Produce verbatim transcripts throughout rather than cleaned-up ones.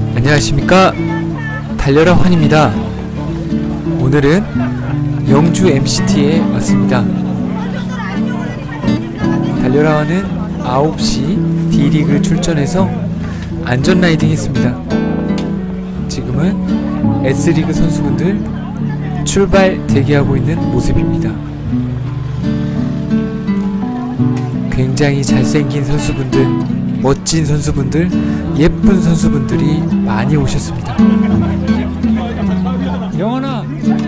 안녕하십니까, 달려라 환입니다. 오늘은 영주 엠씨티에 왔습니다. 달려라 환은 아홉 시 D리그 출전해서 안전 라이딩 했습니다. 지금은 S리그 선수분들 출발 대기하고 있는 모습입니다. 굉장히 잘생긴 선수분들, 멋진 선수분들, 예쁜 선수분들이 많이 오셨습니다. 영원아,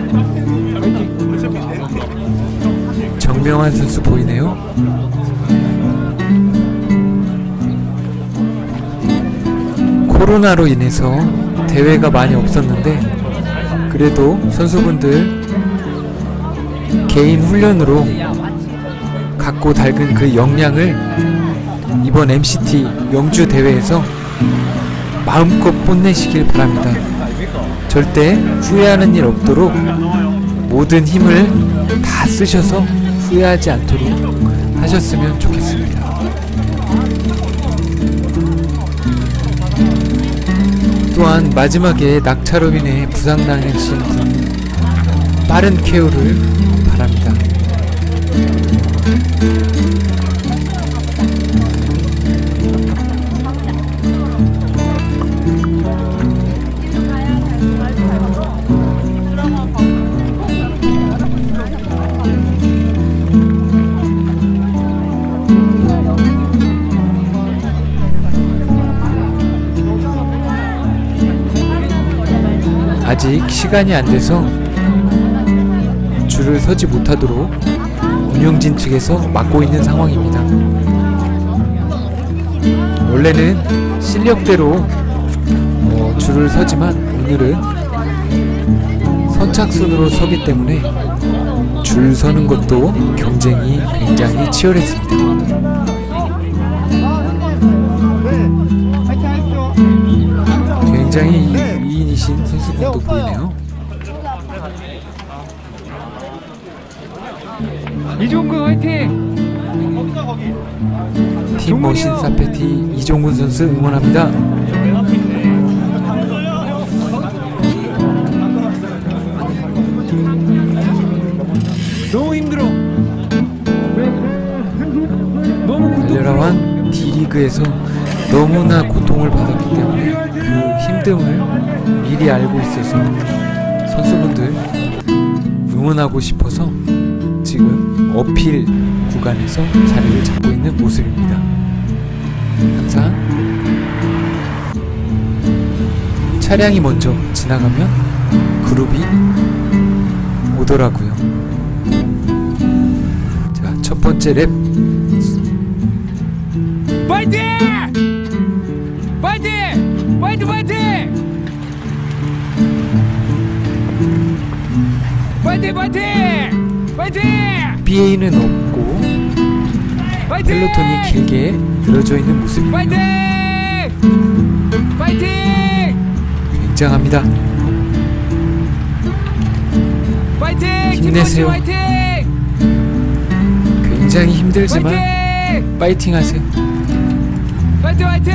정명환 선수 보이네요. 코로나로 인해서 대회가 많이 없었는데 그래도 선수분들 개인 훈련으로 갖고 닳은 그 역량을 이번 엠씨티 영주 대회에서 마음껏 뽐내시길 바랍니다. 절대 후회하는 일 없도록 모든 힘을 다 쓰셔서 후회하지 않도록 하셨으면 좋겠습니다. 또한 마지막에 낙차로 인해 부상당하신 분 빠른 케어를 바랍니다. 아직 시간이 안 돼서 줄을 서지 못하도록 운영진 측에서 막고 있는 상황입니다. 원래는 실력대로 어, 줄을 서지만 오늘은 선착순으로 서기 때문에 줄 서는 것도 경쟁이 굉장히 치열했습니다. 굉장히 미인이신 선수분도 보이네요. 이종근 화이팅! 팀 머신 사페티 이종근 선수 응원합니다. 너무 힘들어. 달려라 환 D리그에서 너무나 고통을 받았기 때문에 그 힘듦을 미리 알고 있어서 선수분들 응원하고 싶어서 지금 어필 구간에서 자리를 잡고 있는 모습입니다. 항상 차량이 먼저 지나가면 그룹이 오더라고요. 자, 첫 번째 랩 파이팅! 파이팅! 파이팅 파이팅! 파이팅 파이팅! 파이팅! 비에이는 없고 펠로톤이 길게 늘어져 있는 모습이네요. 파이팅! 파이팅! 굉장합니다. 파이팅! 힘내세요. 파이팅! 굉장히 힘들지만 파이팅! 파이팅 하세요. 파이팅 파이팅!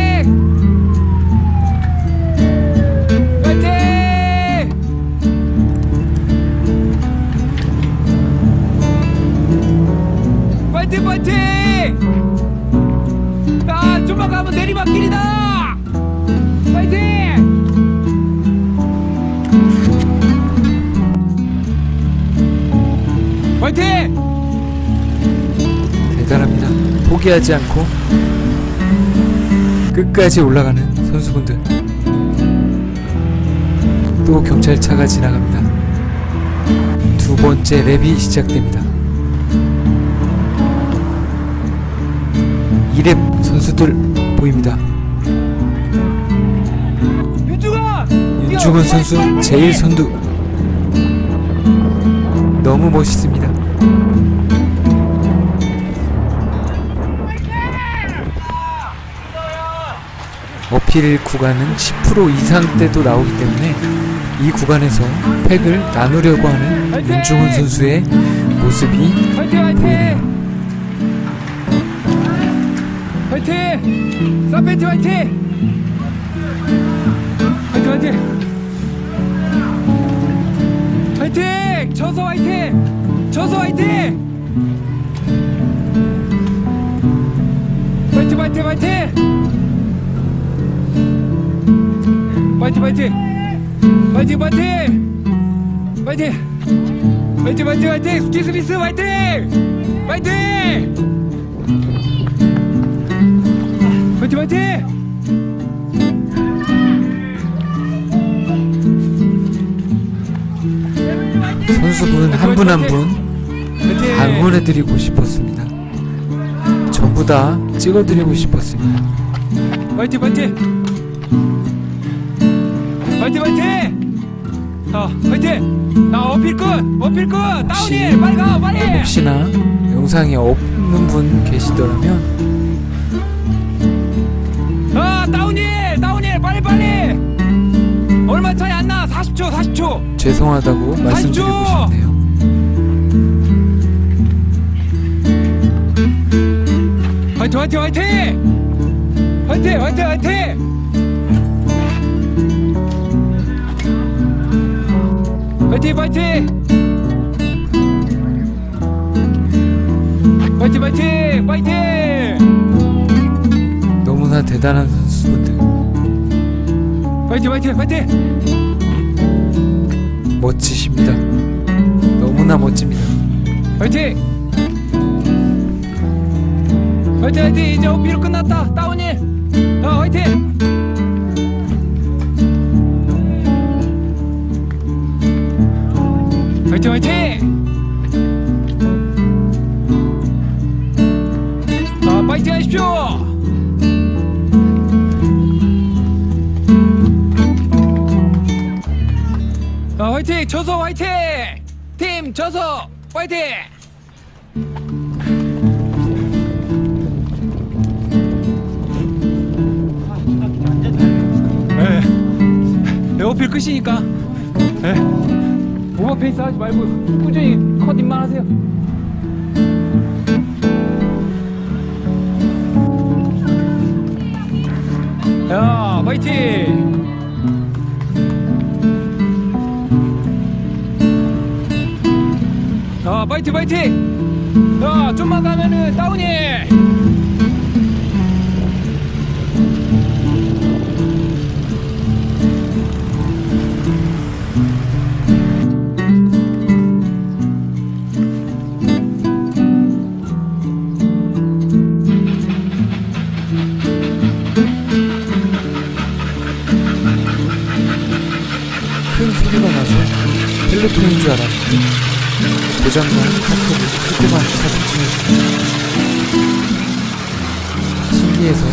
파이팅! 파이팅 파이팅! 아, 좀만 가면 내리막길이다! 파이팅! 파이팅! 대단합니다. 포기하지 않고 끝까지 올라가는 선수분들. 또 경찰차가 지나갑니다. 두 번째 랩이 시작됩니다. 이 랩 선수들 보입니다. 윤중원 선수 제일 선두. 너무 멋있습니다. 어필 구간은 십 퍼센트 이상대도 나오기 때문에 이 구간에서 팩을 나누려고 하는 윤중원 선수의 모습이 보이네요. 화이팅! 사페티 화이팅! 화이팅! 화이팅 화이팅 화이팅! 화이팅 화이팅! 화이팅 화이팅! 화이팅! 화이팅 화이팅 화이팅! 수지 스미스 화이팅! 화이팅! 화이팅 화이팅! 선수분 한 분 한 분 다 응원해드리고 싶었습니다. 전부 다 찍어드리고 싶었습니다. 화이팅 화이팅! 화이팅 화이팅! 어 화이팅! 나 어필 끝! 어필 끝! 다운힐! 빨리 가! 빨리! 혹시나 영상에 없는 분 계시더라면 아 다운힐! 다운힐! 빨리 빨리! 얼마 차이 안 나! 사십 초 사십 초! 죄송하다고 말씀드리고 싶네요. 화이팅 화이팅 화이팅! 화이팅 화이팅 화이팅! 화이팅 화이팅! 화이팅 화이팅! 화이팅! 너무나 대단한 선수분들, 화이팅 화이팅 화이팅! 멋지십니다. 너무나 멋집니다. 화이팅! 화이팅 화이팅! 이제 오피로 끝났다. 다운힐! 어 화이팅! 화이팅 화이팅! 아 파이팅 하십시오! 아 화이팅! 저서 화이팅! 팀 저서 화이팅! 예. 에어필 끝이니까 예. 오버페이스 하지 말고 꾸준히 컷인만 하세요. 야 파이팅! 아 파이팅 파이팅! 야 좀만 가면은 다운이! 큰 소리가 나서 펠로톤인 줄 알았는데 고장난 카트를 끌고 간 차도 신기해서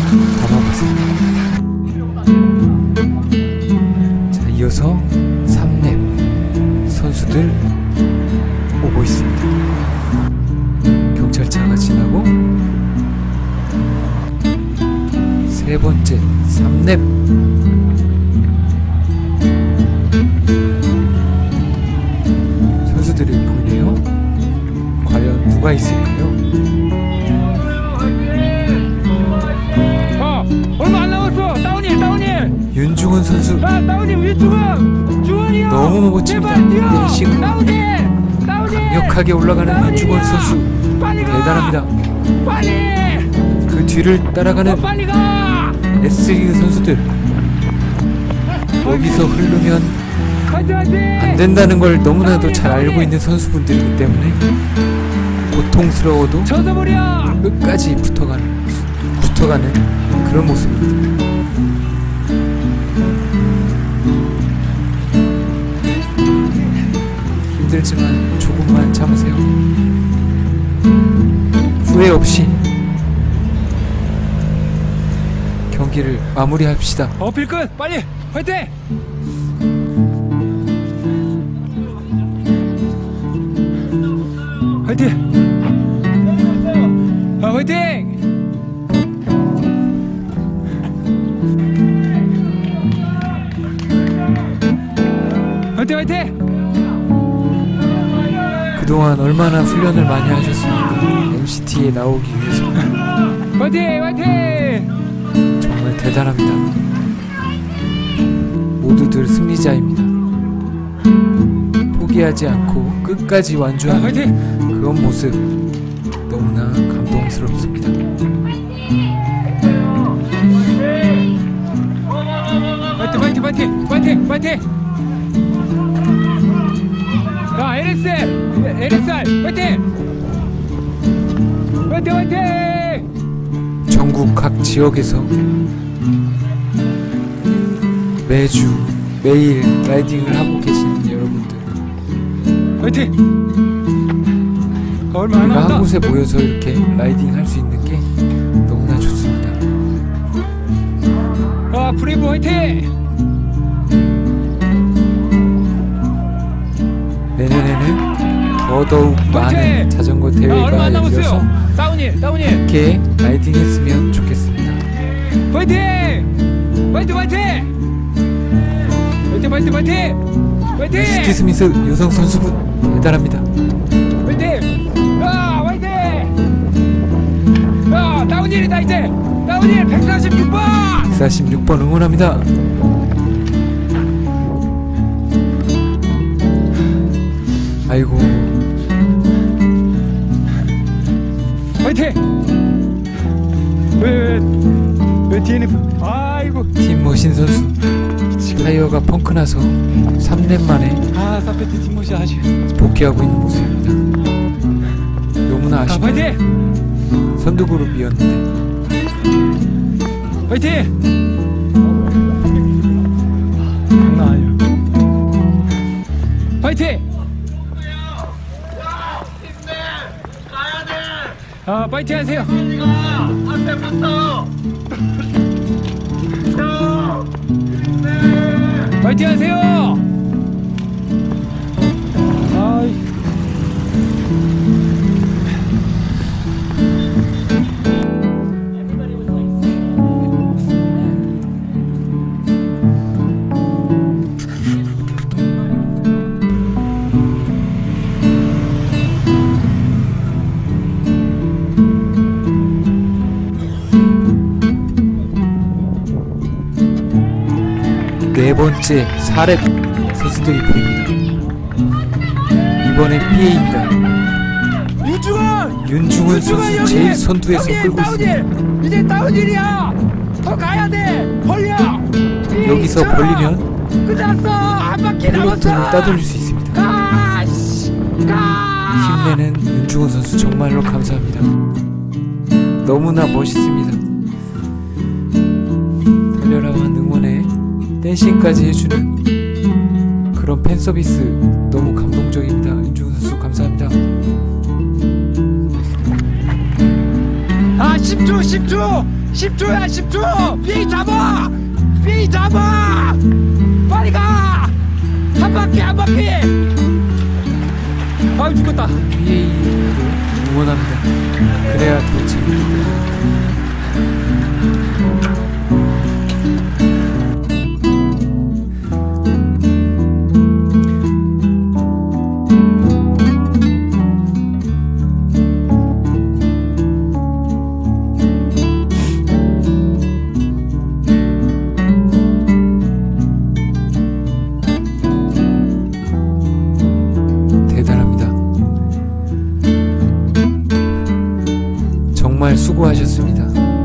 담아봤습니다. 자, 이어서 삼 렙 선수들 오고 있습니다. 경찰차가 지나고 세 번째 삼 렙 선수들이 보이네요. 과연 누가 있을까요? 어 얼마 안 남았어. 다운힐 다운힐! 윤중원 선수 아 다운힐 윤중원! 주원이 형! 너무 멋집니다. 제발 뛰어! 내리시고 다운힐! 다운힐! 강력하게 올라가는 다운힐이야! 윤중원 선수 빨리 가! 대단합니다. 빨리! 그 뒤를 어, 따라가는 빨리 가! S리그 선수들, 여기서 흐르면 화이팅 화이팅! 안 된다는 걸 너무나도 잘 알고 있는 선수분들이기 때문에 고통스러워도 젖어버려! 끝까지 붙어가는 붙어가는 그런 모습입니다. 힘들지만 조금만 참으세요. 후회 없이 경기를 마무리합시다. 어필 끝! 빨리! 화이팅! 화이팅! 아 화이팅! 화이팅 화이팅! 그동안 얼마나 훈련을 많이 하셨습니까? 엠시티에 나오기 위해서. 화이팅 화이팅! 정말 대단합니다. 모두들 승리자입니다. 포기하지 않고 끝까지 자, 완주하는 화이팅! 그런 모습 너무나 감동스럽습니다. 파이팅 파이팅 파이팅 파이팅 파이팅! 자, 엘에스엘 엘에스알 파이팅! 파이팅 파이팅! 전국 각 지역에서 매주 매일 라이딩을 하고 계신 여러분들, 파이팅! 얼마 안 우리가 한 남았다. 곳에 모여서 이렇게 라이딩 할 수 있는 게 너무나 좋습니다. 아, 브레이브 화이팅! 내년에는 더더욱 많은 화이팅! 자전거 아, 얼마 대회가 안 열려서 남았어요. 다운힐 다운힐 이렇게 라이딩 했으면 좋겠습니다. 파이팅! 파이팅 파이팅! 파이팅 파이팅 파이팅! 파이팅! 스티 스미스 여성 선수분 대단합니다. 화이팅! 아, 화이팅! 아, 다운힐이다 이제! 다운힐 백사십육 번! 백사십육 번 응원합니다. 아이고, 화이팅! 왜, 왜, 왜 디엔에프? 아이고. 팀 머신 선수 타이어가 펑크나서 삼 년 만에 아, 사페티 팀모시 아쉬. 복귀하고 있는 모습입니다. 너무나 아, 아쉽네요. 화이팅! 선두그룹이었는데 화이팅! 나요. 파이팅! 아, 파이팅 하세요. 파이팅 하세요. 아이. 네 번째 사 렙 선수들이 보입니다. 이번엔 피에이입니다. 윤중원! 윤중원 선수 제일 선두에서 끌고 있습니다. 이제 다운힐이야! 더 가야 돼! 벌려! 여기서 벌리면 끝났어! 한 바퀴 펠로톤을 남았어! 따돌릴 수 있습니다. 가! 씨! 가! 힘내는 윤중원 선수 정말로 감사합니다. 너무나 멋있습니다. 달려라만 응원에 댄싱까지 해주는 그런 팬 서비스 너무 감동적입니다. 윤중원 선수 감사합니다. 아, 십 초! 십 초! 십 초야 십 초! 비 잡아! 비 잡아! 빨리 가! 한 바퀴 한 바퀴! 아, 죽었다. 피에이도 응원합니다. 그래야 더 재밌습니다. 정말 수고하셨습니다.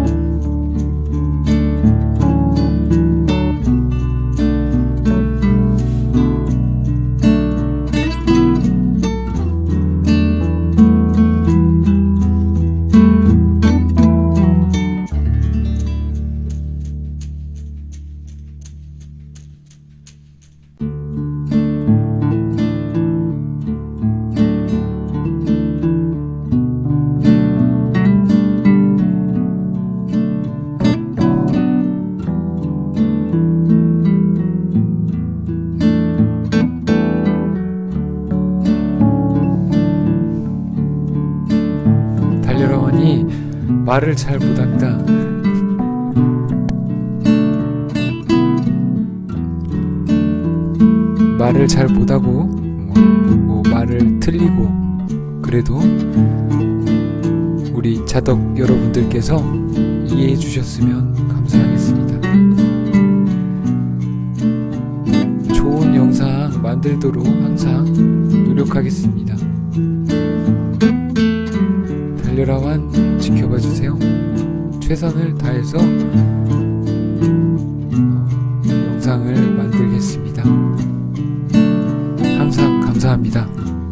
달려라하니 말을 잘 못합니다. 말을 잘 못하고 뭐, 뭐 말을 틀리고 그래도 우리 자덕 여러분들께서 이해해 주셨으면 감사하겠습니다. 좋은 영상 만들도록 항상 하겠습니다. 달려라완 지켜봐주세요. 최선을 다해서 어, 영상을 만들겠습니다. 항상 감사합니다.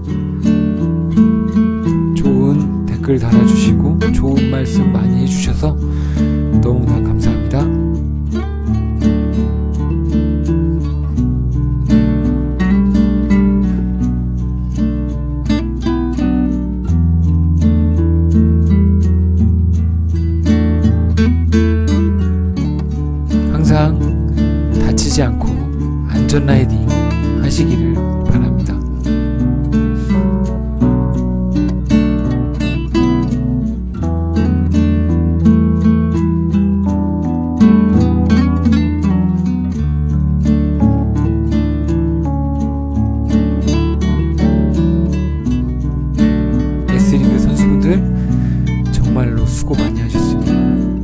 좋은 댓글 달아주시고 좋은 말씀 많이 해주셔서 너무나 감사합니다. 항상 다치지 않고 안전 라이딩 하시기를 바랍니다. S리그 선수분들 정말로 수고 많이 하셨습니다.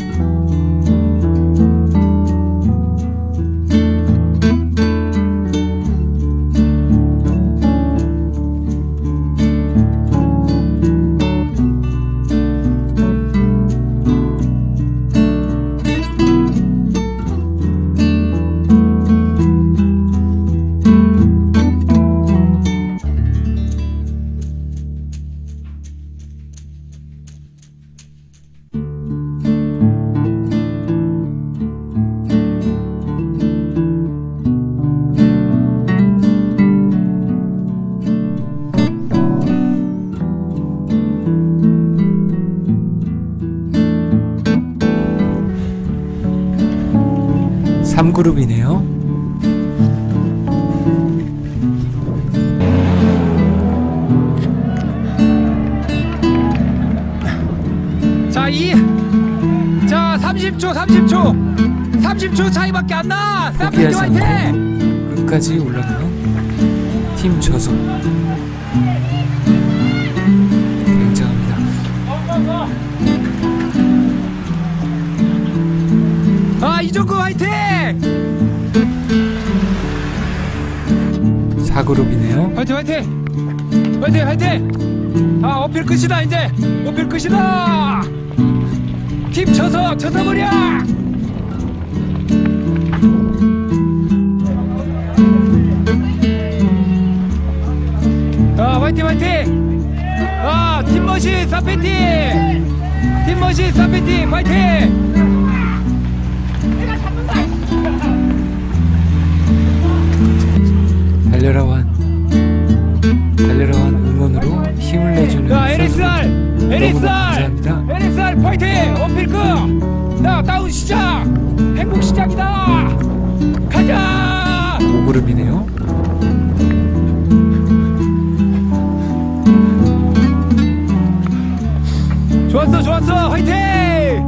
삼 그룹이네요. 자, 이, 자, 삼십 초, 삼십 초, 삼십 초 차이밖에 안 나. 사페티 포기하지 화이팅! 않고 끝까지 올라가는 팀 저속. 굉장합니다. 아, 이종구 화이팅! 사 그룹이네요. 화이팅, 화이팅! 화이팅, 화이팅! 아, 어필 끝이다, 이제! 어필 끝이다! 팀 쳐서, 쳐서 버려! 아, 화이팅, 화이팅! 아, 팀머신 사페티! 팀머신 사페티, 화이팅! 달려라완 달려라완 응원으로 힘을 내주는 자, 엘엑스알! 선수들 너무나 엘엑스알! 감사합니다. 엘엑스알 파이팅! 어필 끝! 자, 다운 시작! 행복 시작이다! 가자! 오 그룹이네요. 좋았어, 좋았어! 화이팅!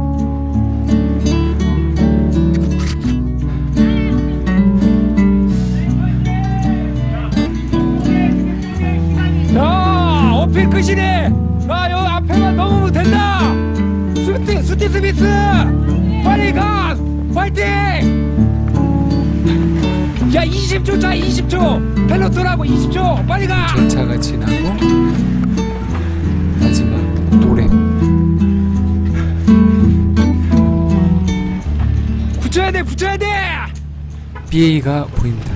자, 어필 끝이네! 아, 여기 앞에만 넘으면 된다! 수티, 수티 스미스! 빨리 가! 화이팅! 야, 이십 초 차, 이십 초! 펠로톤하고 이십 초! 빨리 가! 절차가 지나고 마지막 노래. 붙여야 돼, 붙여야 돼! 비에이가 보입니다.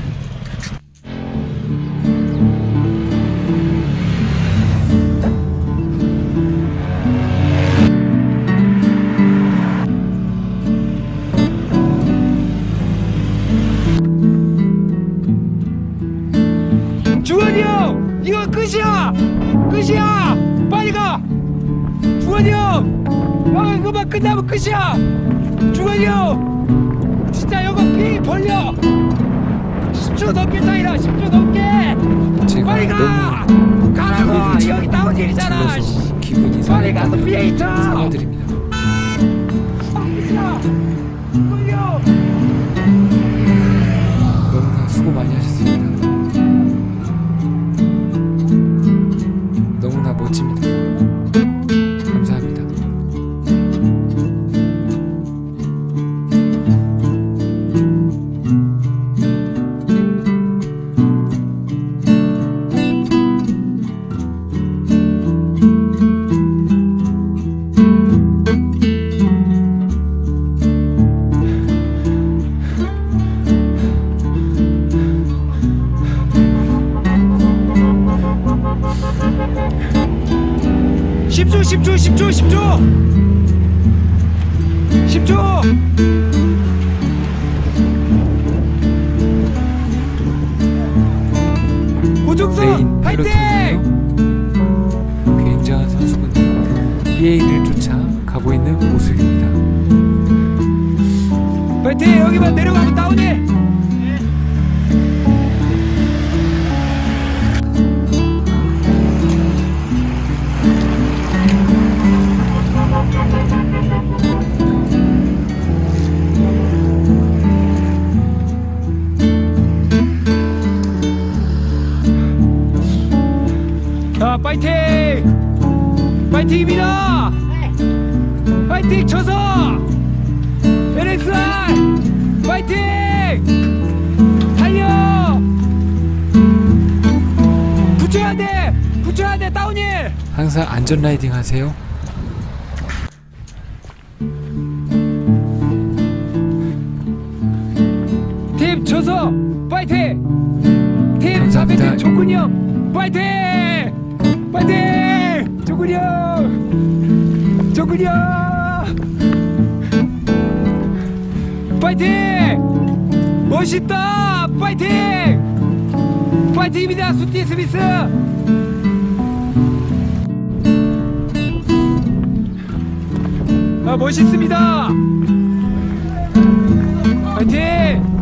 주원이 형! 이거 끝이야! 끝이야! 빨리 가! 주원이 형! 형, 이거만 끝나면 끝이야! 주원이 형! 진짜 이거 피 벌려! 십 초 넘게 차이라! 십 초 넘게! 제가 빨리 가! 너무 가라고! 소리를 여기 다운힐이잖아! 질러서 기분이 빨리 가서 상했다면 피해 있어! 사과드립니다. 끝이야! 주원이 형! 너무나 수고 많이 하셨습니다. 너무나 멋집니다. 감사합니다. 초 십 초 십 초 십 초 십 초 고종석 레인 파이팅! 헬로톤이에요. 굉장한 선수군. 비에이를 쫓아 가고 있는 모습입니다. 파이팅! 여기만 내려가면 다운해. 자, 파이팅! 파이팅입니다! 파이팅 쳐서! 엘엑스알! 파이팅! 달려! 붙여야 돼! 붙여야 돼! 다운힐! 항상 안전 라이딩 하세요. 팀 쳐서! 파이팅! 팀 감사합니다. 사배팀 조근이 형! 파이팅! 파이팅! 조근이 형! 조근이 형! 파이팅! 멋있다! 파이팅! 파이팅입니다! 수티 스미스! 아, 멋있습니다! 파이팅!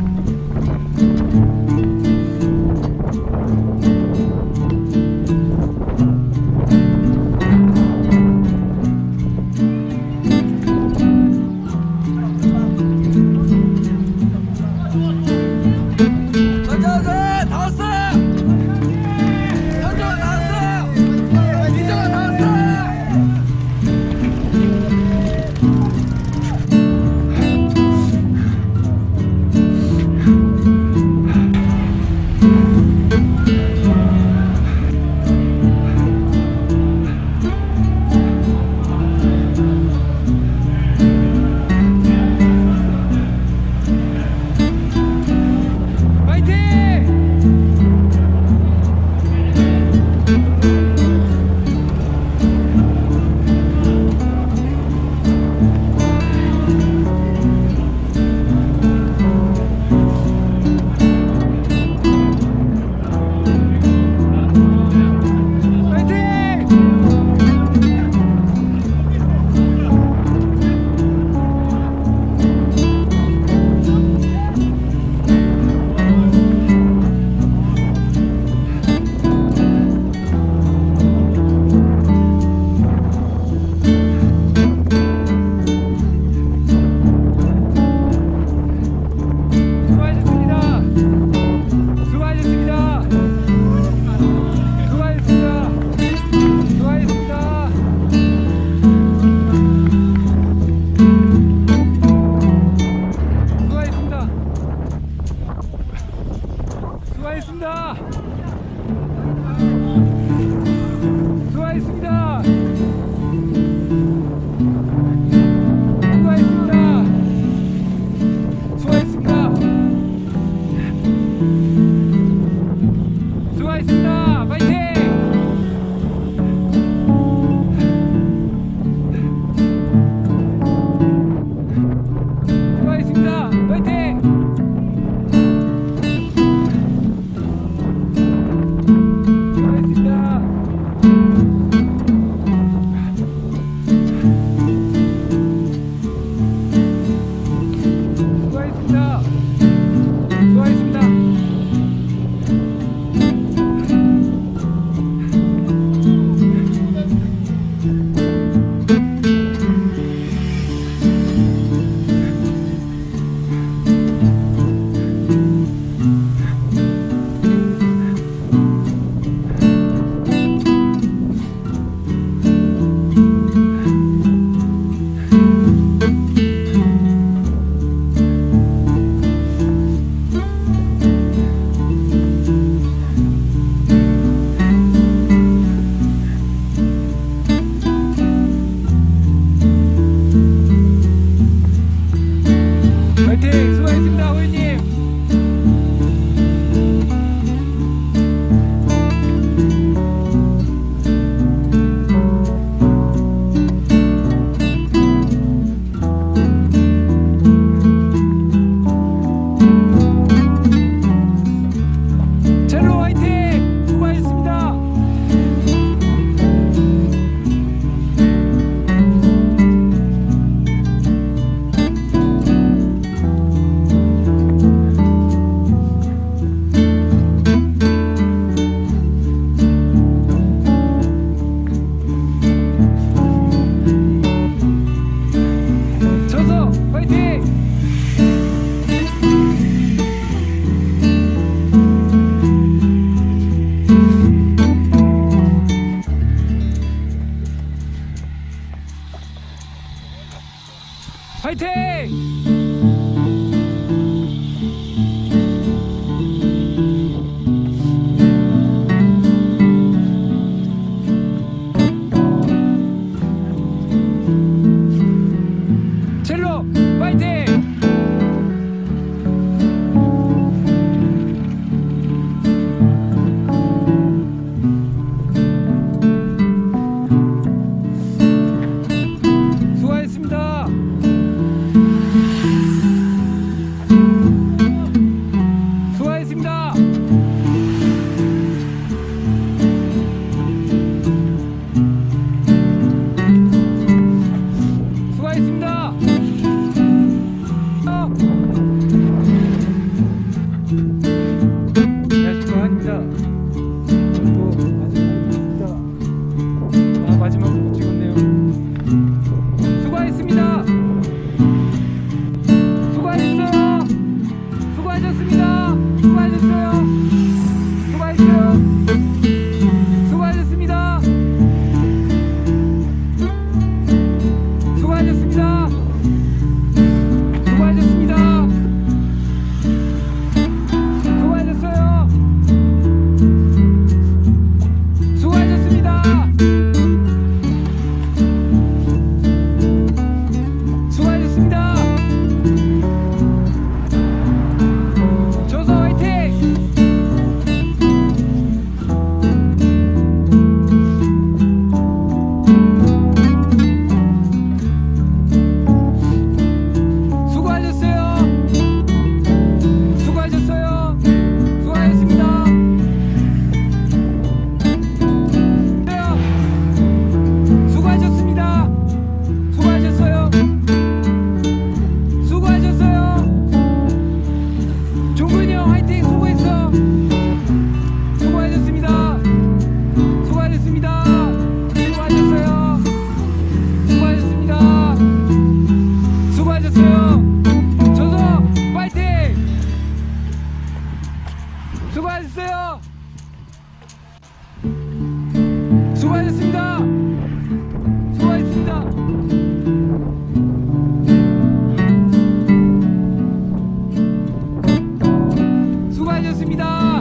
수고하셨습니다.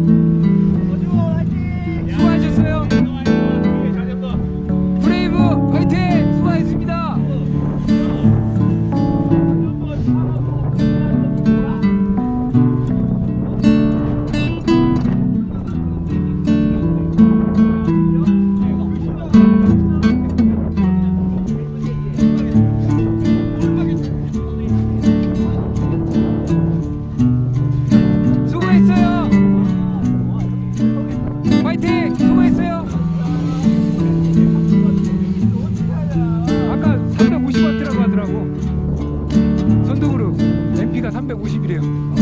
수고하셨어요. 브레이브 화이팅! 수고하셨습니다. 수고했어요. 화이팅! 수고했어요. 아까 삼백오십 와트라고 하더라고. 선두그룹 엠피가 삼백오십이래요.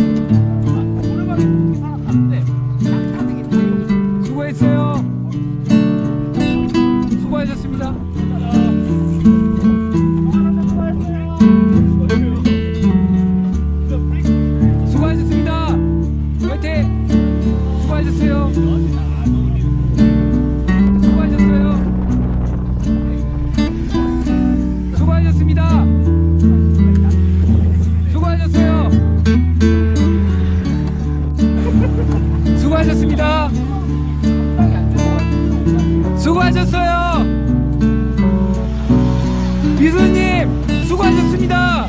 수고했어요. 수고하셨습니다. 수고하셨습니다. 화이팅! 수고하셨어요. 수고하셨어요. 수고하셨습니다. 수고하셨어요. 수고하셨습니다. 수고하셨어요. 미수님 수고하셨습니다.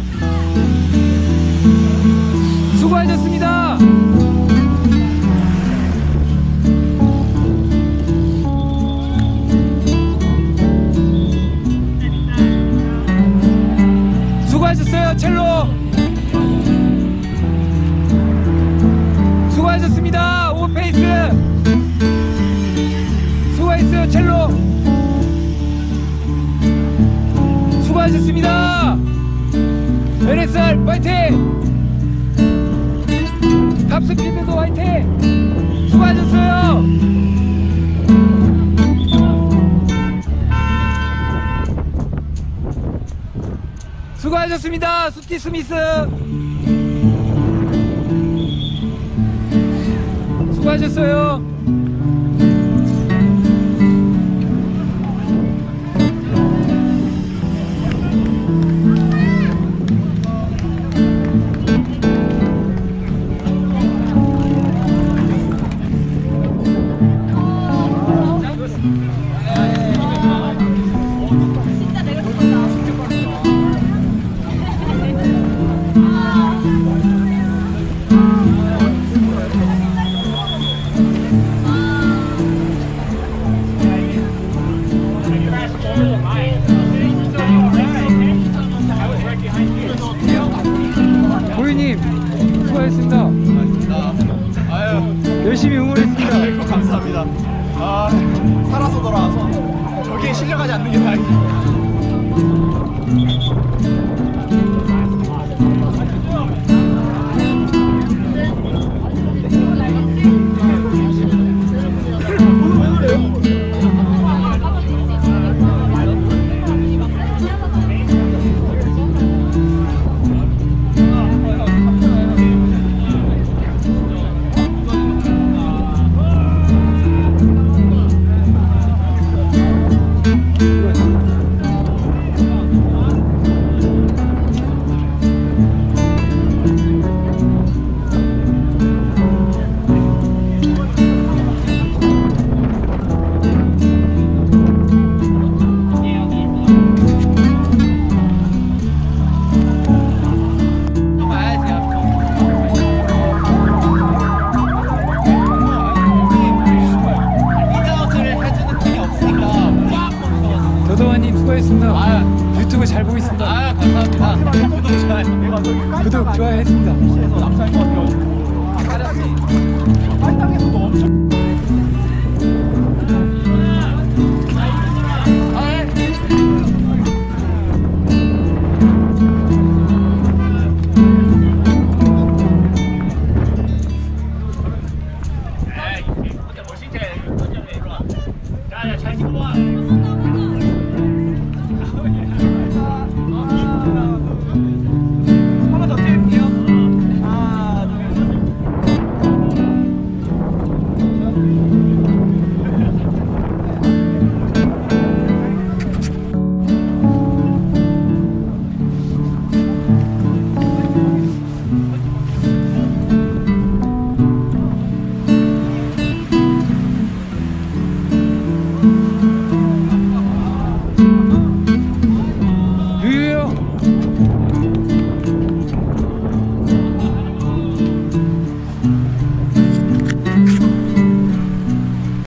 수고하셨습니다. 수고하셨어요. 첼로 수고하셨습니다. 오페이스 수고했어요. 첼로 수고하셨습니다. 엔에스알 파이팅! 탑스피드도 화이팅! 수고하셨어요. 수고하셨습니다. 수티 스미스 수고하셨어요. 고객님 수고하셨습니다. 아유, 열심히 응원했습니다. 아이고, 감사합니다. 아, 살아서 돌아와서 저기에 실려가지 않는 게 다행이에요. 도도환님 수고했습니다. 아, 유튜브 잘 보고 있습니다. 아, 감사합니다. 구독, 좋아요. 구독, 좋아요 했습니다. 남산인 것 같아요.